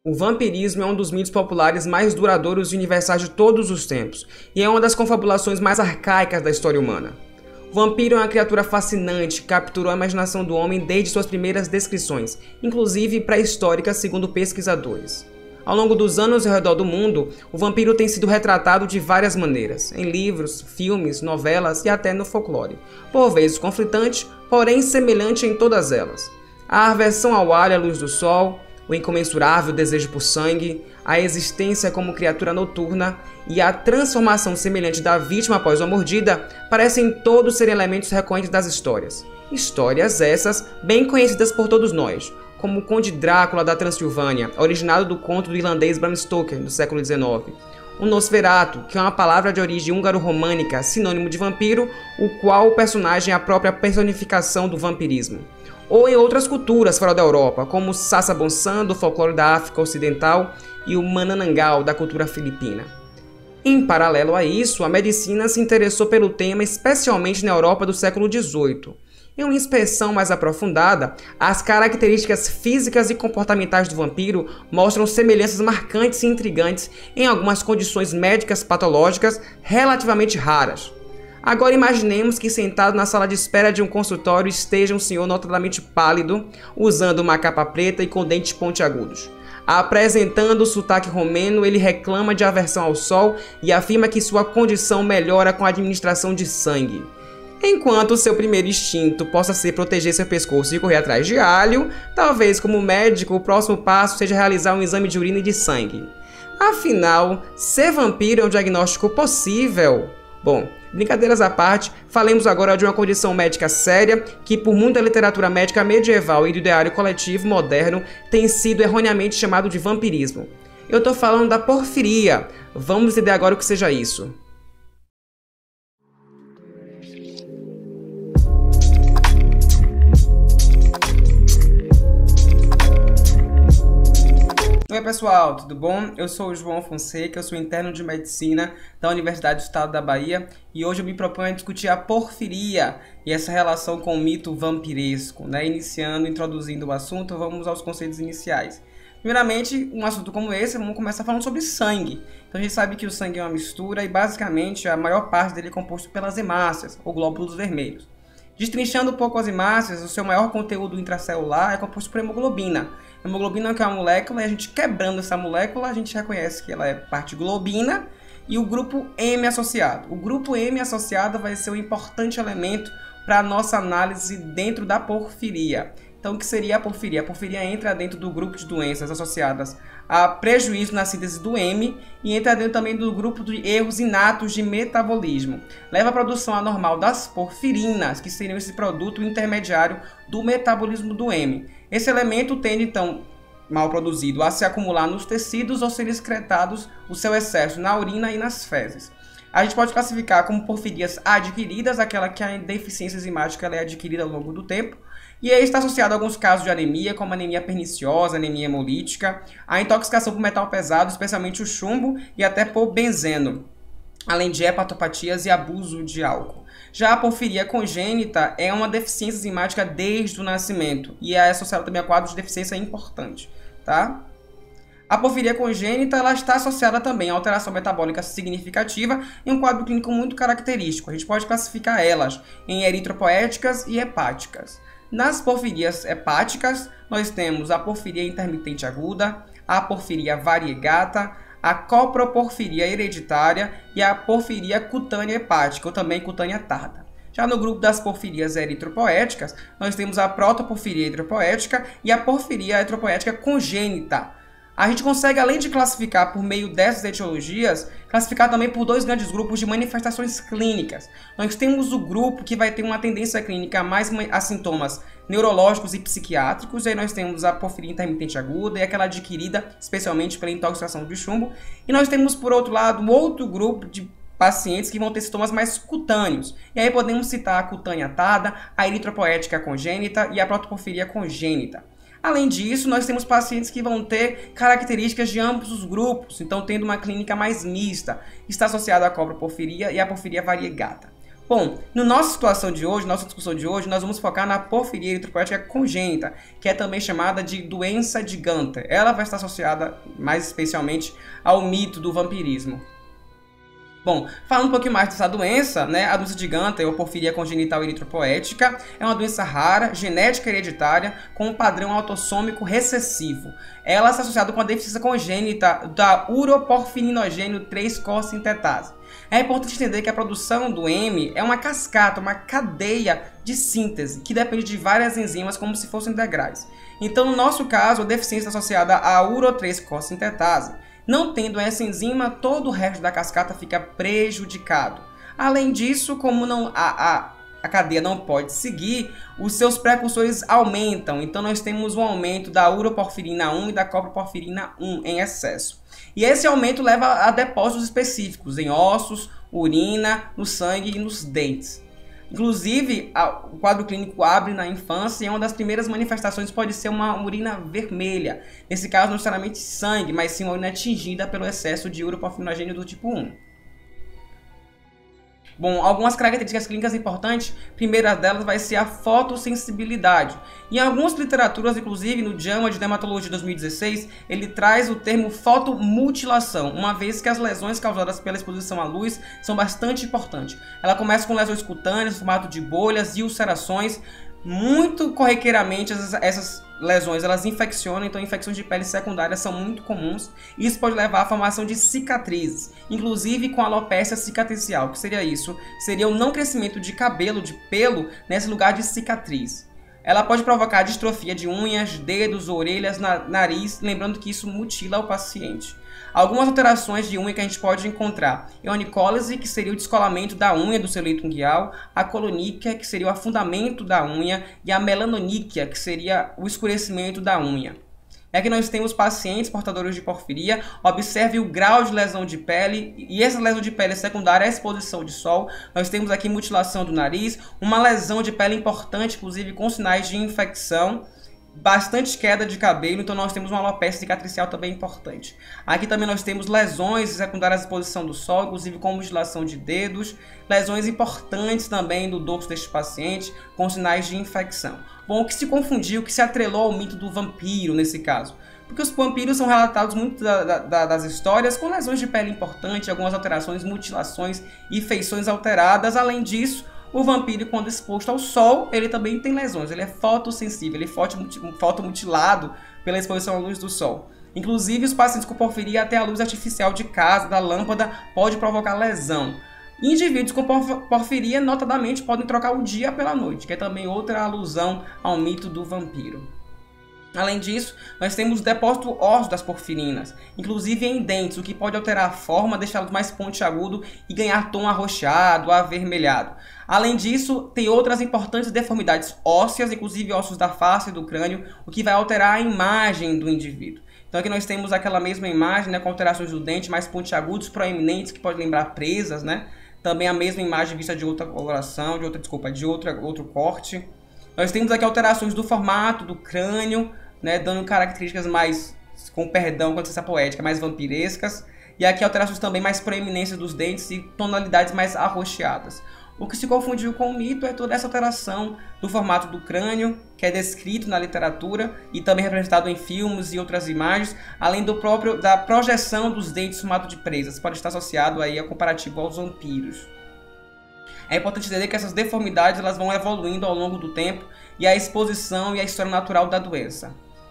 O vampirismo é um dos mitos populares mais duradouros e universais de todos os tempos, e é uma das confabulações mais arcaicas da história humana. O vampiro é uma criatura fascinante que capturou a imaginação do homem desde suas primeiras descrições, inclusive pré-históricas segundo pesquisadores. Ao longo dos anos ao redor do mundo, o vampiro tem sido retratado de várias maneiras, em livros, filmes, novelas e até no folclore, por vezes conflitante, porém semelhante em todas elas. A aversão ao ar e à luz do sol, o incomensurável desejo por sangue, a existência como criatura noturna e a transformação semelhante da vítima após uma mordida parecem todos serem elementos recorrentes das histórias. Histórias essas bem conhecidas por todos nós, como o Conde Drácula da Transilvânia, originado do conto do irlandês Bram Stoker, do século XIX. O Nosferatu, que é uma palavra de origem húngaro-românica, sinônimo de vampiro, o qual o personagem é a própria personificação do vampirismo. Ou em outras culturas fora da Europa, como o Sassabonsam, do folclore da África Ocidental, e o Manananggal, da cultura filipina. Em paralelo a isso, a medicina se interessou pelo tema especialmente na Europa do século XVIII. Em uma inspeção mais aprofundada, as características físicas e comportamentais do vampiro mostram semelhanças marcantes e intrigantes em algumas condições médicas patológicas relativamente raras. Agora imaginemos que sentado na sala de espera de um consultório esteja um senhor notadamente pálido, usando uma capa preta e com dentes pontiagudos. Apresentando o sotaque romeno, ele reclama de aversão ao sol e afirma que sua condição melhora com a administração de sangue. Enquanto seu primeiro instinto possa ser proteger seu pescoço e correr atrás de alho, talvez como médico o próximo passo seja realizar um exame de urina e de sangue. Afinal, ser vampiro é um diagnóstico possível? Bom, brincadeiras à parte, falemos agora de uma condição médica séria que por muita literatura médica medieval e do ideário coletivo moderno tem sido erroneamente chamado de vampirismo. Eu tô falando da porfiria. Vamos entender agora o que seja isso. Oi pessoal, tudo bom? Eu sou o João Fonseca, eu sou interno de Medicina da Universidade do Estado da Bahia e hoje eu me proponho a discutir a porfiria e essa relação com o mito vampiresco, introduzindo o assunto, vamos aos conceitos iniciais. Primeiramente, um assunto como esse, vamos começar falando sobre sangue. Então a gente sabe que o sangue é uma mistura e basicamente a maior parte dele é composto pelas hemácias, ou glóbulos vermelhos. Destrinchando um pouco as hemácias, o seu maior conteúdo intracelular é composto por hemoglobina. A hemoglobina é uma molécula e a gente quebrando essa molécula, a gente reconhece que ela é parte globina e o grupo M associado. O grupo M associado vai ser um importante elemento para a nossa análise dentro da porfiria. Então, o que seria a porfiria? A porfiria entra dentro do grupo de doenças associadas a prejuízo na síntese do M e entra dentro também do grupo de erros inatos de metabolismo. Leva à produção anormal das porfirinas, que seriam esse produto intermediário do metabolismo do M. Esse elemento tende, então, mal produzido, a se acumular nos tecidos ou ser excretados o seu excesso na urina e nas fezes. A gente pode classificar como porfirias adquiridas, aquela que a deficiência enzimática ela é adquirida ao longo do tempo, e aí está associado a alguns casos de anemia, como anemia perniciosa, anemia hemolítica, a intoxicação por metal pesado, especialmente o chumbo, e até por benzeno, além de hepatopatias e abuso de álcool. Já a porfiria congênita é uma deficiência enzimática desde o nascimento, e é associada também a quadros de deficiência importante, tá? A porfiria congênita ela está associada também a alteração metabólica significativa e um quadro clínico muito característico. A gente pode classificar elas em eritropoéticas e hepáticas. Nas porfirias hepáticas, nós temos a porfiria intermitente aguda, a porfiria variegata, a coproporfiria hereditária e a porfiria cutânea hepática, ou também cutânea tarda. Já no grupo das porfirias eritropoéticas, nós temos a protoporfiria eritropoética e a porfiria eritropoética congênita. A gente consegue, além de classificar por meio dessas etiologias, classificar também por dois grandes grupos de manifestações clínicas. Nós temos o grupo que vai ter uma tendência clínica mais a sintomas neurológicos e psiquiátricos, e aí nós temos a porfiria intermitente aguda e aquela adquirida especialmente pela intoxicação de chumbo. E nós temos, por outro lado, um outro grupo de pacientes que vão ter sintomas mais cutâneos. E aí podemos citar a cutânea tarda, a eritropoética congênita e a protoporfiria congênita. Além disso, nós temos pacientes que vão ter características de ambos os grupos, então tendo uma clínica mais mista, está associado à coproporfiria e à porfiria variegata. Bom, na nossa situação de hoje, nossa discussão de hoje, nós vamos focar na porfiria eritropoética congênita, que é também chamada de doença de Gunter. Ela vai estar associada mais especialmente ao mito do vampirismo. Bom, falando um pouquinho mais dessa doença, né, a doença de Gunter, ou porfiria congenital eritropoética, é uma doença rara, genética hereditária, com um padrão autossômico recessivo. Ela está associada com a deficiência congênita da uroporfirinogênio 3-cossintetase. É importante entender que a produção do M é uma cascata, uma cadeia de síntese, que depende de várias enzimas como se fossem integrais. Então, no nosso caso, a deficiência está associada à uro-3-cossintetase. Não tendo essa enzima, todo o resto da cascata fica prejudicado. Além disso, como a cadeia não pode seguir, os seus precursores aumentam. Então, nós temos um aumento da uroporfirina 1 e da coproporfirina 1 em excesso. E esse aumento leva a depósitos específicos em ossos, urina, no sangue e nos dentes. Inclusive, o quadro clínico abre na infância e uma das primeiras manifestações pode ser uma urina vermelha. Nesse caso, não necessariamente sangue, mas sim uma urina tingida pelo excesso de uroporfirinogênio do tipo 1. Bom, algumas características clínicas importantes, a primeira delas vai ser a fotossensibilidade. Em algumas literaturas, inclusive no JAMA de Dermatologia de 2016, ele traz o termo fotomutilação, uma vez que as lesões causadas pela exposição à luz são bastante importantes. Ela começa com lesões cutâneas, formato de bolhas e ulcerações. Muito corriqueiramente essas lesões elas infeccionam, então infecções de pele secundárias são muito comuns. Isso pode levar à formação de cicatrizes, inclusive com alopecia cicatricial. O que seria isso? Seria o não crescimento de cabelo, de pelo, nesse lugar de cicatriz. Ela pode provocar distrofia de unhas, dedos, orelhas, nariz, lembrando que isso mutila o paciente. Algumas alterações de unha que a gente pode encontrar: eonicólise, que seria o descolamento da unha do seu leito unguial, a coloníquia, que seria o afundamento da unha, e a melanoníquia, que seria o escurecimento da unha. Aqui nós temos pacientes portadores de porfiria. Observe o grau de lesão de pele, e essa lesão de pele é secundária à exposição de sol. Nós temos aqui mutilação do nariz, uma lesão de pele importante, inclusive com sinais de infecção, bastante queda de cabelo, então nós temos uma alopecia cicatricial também importante. Aqui também nós temos lesões secundárias à exposição do sol, inclusive com mutilação de dedos, lesões importantes também do dorso deste paciente, com sinais de infecção. Bom, o que se confundiu, o que se atrelou ao mito do vampiro nesse caso? Porque os vampiros são relatados muito das histórias com lesões de pele importantes, algumas alterações, mutilações e feições alteradas. Além disso, o vampiro, quando exposto ao sol, ele também tem lesões, ele é fotossensível, ele é fotomutilado pela exposição à luz do sol. Inclusive, os pacientes com porfiria, até a luz artificial de casa, da lâmpada, pode provocar lesão. Indivíduos com porfiria, notadamente, podem trocar o dia pela noite, que é também outra alusão ao mito do vampiro. Além disso, nós temos o depósito ósseo das porfirinas, inclusive em dentes, o que pode alterar a forma, deixá-lo mais pontiagudo e ganhar tom arroxeado, avermelhado. Além disso, tem outras importantes deformidades ósseas, inclusive ossos da face e do crânio, o que vai alterar a imagem do indivíduo. Então aqui nós temos aquela mesma imagem, né, com alterações do dente mais pontiagudos, proeminentes, que pode lembrar presas, né? Também a mesma imagem vista de outra coloração, de outro corte. Nós temos aqui alterações do formato do crânio, né, dando características mais, com perdão, com licença poética, mais vampirescas. E aqui alterações também mais proeminências dos dentes e tonalidades mais arroxeadas. O que se confundiu com o mito é toda essa alteração do formato do crânio, que é descrito na literatura e também representado em filmes e outras imagens, além da projeção dos dentes em formato de presas, pode estar associado aí ao comparativo aos vampiros. É importante entender que essas deformidades elas vão evoluindo ao longo do tempo e a exposição e a história natural da doença.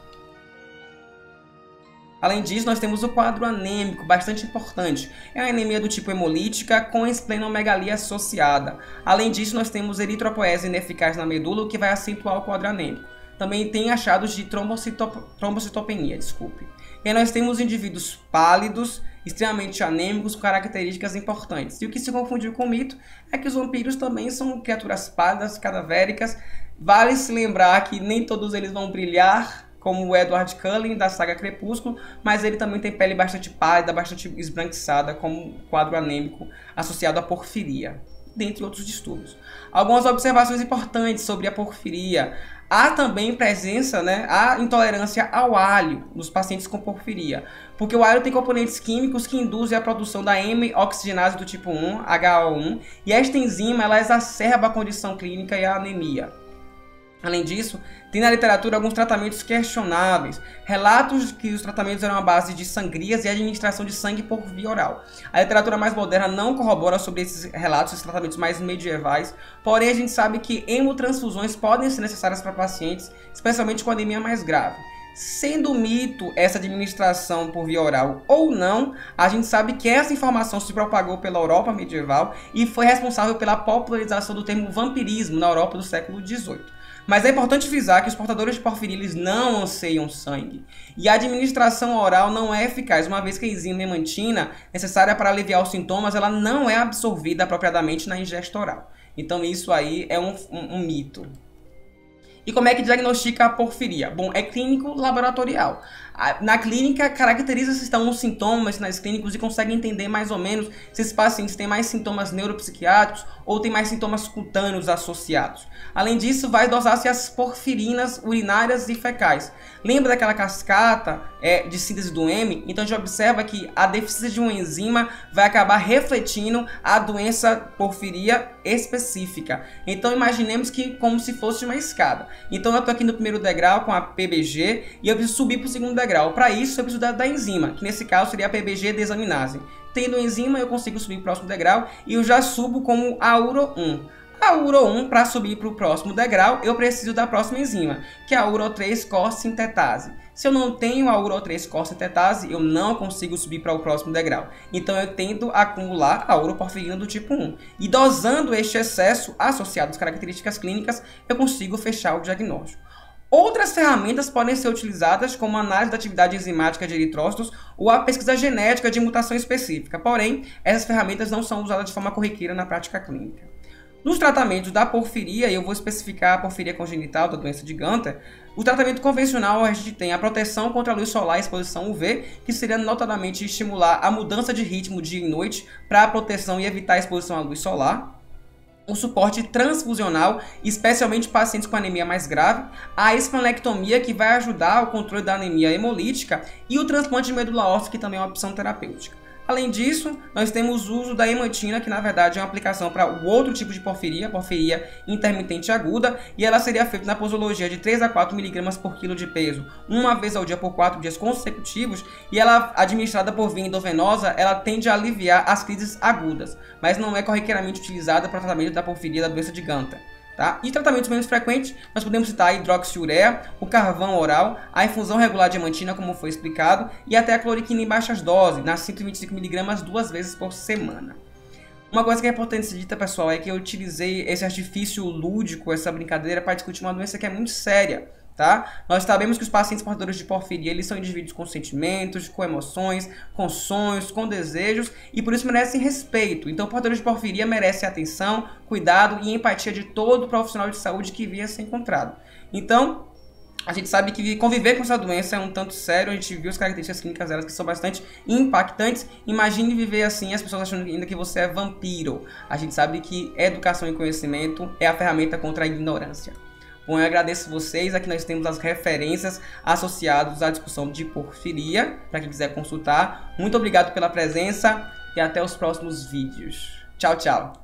Além disso, nós temos o quadro anêmico, bastante importante. É uma anemia do tipo hemolítica com esplenomegalia associada. Além disso, nós temos eritropoese ineficaz na medula, o que vai acentuar o quadro anêmico. Também tem achados de trombocitopenia, E aí nós temos indivíduos pálidos, extremamente anêmicos, com características importantes. E o que se confundiu com o mito é que os vampiros também são criaturas pálidas, cadavéricas. Vale se lembrar que nem todos eles vão brilhar, como o Edward Cullen, da saga Crepúsculo, mas ele também tem pele bastante pálida, bastante esbranquiçada, como quadro anêmico associado à porfiria, dentre outros distúrbios. Algumas observações importantes sobre a porfiria. Há também presença, né, há intolerância ao alho nos pacientes com porfiria, porque o alho tem componentes químicos que induzem a produção da M-oxigenase do tipo 1, HO1, e esta enzima ela exacerba a condição clínica e a anemia. Além disso, tem na literatura alguns tratamentos questionáveis, relatos que os tratamentos eram à base de sangrias e administração de sangue por via oral. A literatura mais moderna não corrobora sobre esses relatos, esses tratamentos mais medievais, porém a gente sabe que hemotransfusões podem ser necessárias para pacientes, especialmente com anemia mais grave. Sendo mito essa administração por via oral ou não, a gente sabe que essa informação se propagou pela Europa medieval e foi responsável pela popularização do termo vampirismo na Europa do século XVIII. Mas é importante frisar que os portadores de porfiria eles não anseiam sangue. E a administração oral não é eficaz, uma vez que a enzima hemantina, necessária para aliviar os sintomas, ela não é absorvida apropriadamente na ingesta oral. Então isso aí é um mito. E como é que diagnostica a porfiria? Bom, é clínico laboratorial. Na clínica, caracteriza se estão os sintomas, sinais clínicos, e consegue entender mais ou menos se esses pacientes têm mais sintomas neuropsiquiátricos ou têm mais sintomas cutâneos associados. Além disso, vai dosar-se as porfirinas urinárias e fecais. Lembra daquela cascata de síntese do M? Então a gente observa que a deficiência de uma enzima vai acabar refletindo a doença porfiria específica. Então imaginemos que como se fosse uma escada. Então eu estou aqui no primeiro degrau com a PBG e eu preciso subir para o segundo degrau. Para isso eu preciso da enzima, que nesse caso seria a PBG desaminase. Tendo enzima eu consigo subir para o próximo degrau e eu já subo como a URO1. A URO1, para subir para o próximo degrau, eu preciso da próxima enzima, que é a URO3-cossintetase. Se eu não tenho a URO3-cossintetase, eu não consigo subir para o próximo degrau. Então eu tento acumular a uroporfirina do tipo 1. E dosando este excesso, associado às características clínicas, eu consigo fechar o diagnóstico. Outras ferramentas podem ser utilizadas, como a análise da atividade enzimática de eritrócitos ou a pesquisa genética de mutação específica. Porém, essas ferramentas não são usadas de forma corriqueira na prática clínica. Nos tratamentos da porfiria, e eu vou especificar a porfiria congenital da doença de Gunter, o tratamento convencional a gente tem a proteção contra a luz solar e exposição UV, que seria notadamente estimular a mudança de ritmo dia e noite para a proteção e evitar a exposição à luz solar. O suporte transfusional, especialmente pacientes com anemia mais grave, a esplenectomia, que vai ajudar o controle da anemia hemolítica, e o transplante de medula óssea, que também é uma opção terapêutica. Além disso, nós temos o uso da hemantina, que na verdade é uma aplicação para o outro tipo de porfiria, porfiria intermitente aguda, e ela seria feita na posologia de 3 a 4 mg por quilo de peso, uma vez ao dia por 4 dias consecutivos, e ela, administrada por via endovenosa, ela tende a aliviar as crises agudas, mas não é corriqueiramente utilizada para o tratamento da porfiria da doença de Gunter. Tá? E tratamentos menos frequentes, nós podemos citar a hidroxiureia, o carvão oral, a infusão regular de hemantina, como foi explicado, e até a cloriquina em baixas doses, nas 125 mg 2 vezes por semana. Uma coisa que é importante ser dita, pessoal, é que eu utilizei esse artifício lúdico, essa brincadeira, para discutir uma doença que é muito séria. Tá? Nós sabemos que os pacientes portadores de porfiria eles são indivíduos com sentimentos, com emoções, com sonhos, com desejos e por isso merecem respeito. Então, portadores de porfiria merecem atenção, cuidado e empatia de todo profissional de saúde que vinha a ser encontrado. Então, a gente sabe que conviver com essa doença é um tanto sério, a gente viu as características clínicas delas que são bastante impactantes. Imagine viver assim, as pessoas achando ainda que você é vampiro. A gente sabe que educação e conhecimento é a ferramenta contra a ignorância. Bom, eu agradeço vocês. Aqui nós temos as referências associadas à discussão de porfiria, para quem quiser consultar. Muito obrigado pela presença e até os próximos vídeos. Tchau, tchau.